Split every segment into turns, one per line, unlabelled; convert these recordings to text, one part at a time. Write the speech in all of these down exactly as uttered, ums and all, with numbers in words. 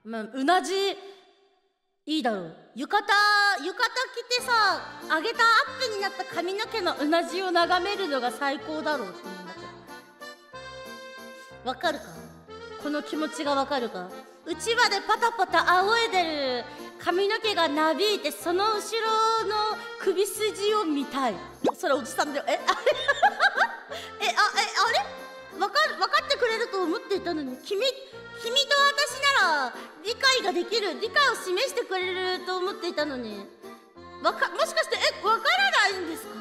まあ、うなじいいだろう。浴衣浴衣着てさ、上げたアップになった髪の毛のうなじを眺めるのが最高だろうって思うんだけど、わかるか？この気持ちがわかるか？うちわでパタパタ仰いでる髪の毛がなびいて、その後ろの首筋を見たい。それおじさんだよ。えあれえあえあれわかる、わかってくれると思っていたのに、君君と私なら理解ができる、理解を示してくれると思っていたのに、わかもしかしてえわからないんですか？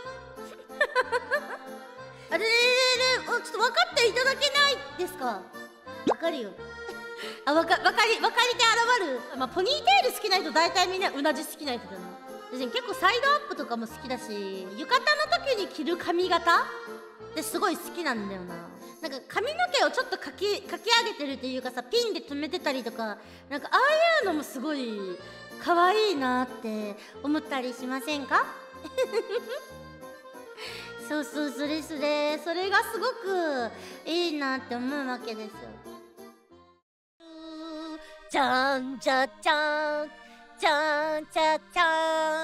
あれれれれ、ちょっと分かっていただけないですか？わかるよ。あ、わか、わかり、わかりて現る。まあ、ポニーテール好きな人、大体みんなうなじ好きな人だな。私結構サイドアップとかも好きだし、浴衣の時に着る髪型ってすごい好きなんだよな。なんか髪の毛をちょっとかき、かき上げてるっていうかさ、ピンで留めてたりとか、なんかああいうのもすごい可愛いなって思ったりしませんか？そうそう、それそれ、それがすごくいいなって思うわけですよ。じゃんじゃじゃんじゃんじゃじゃ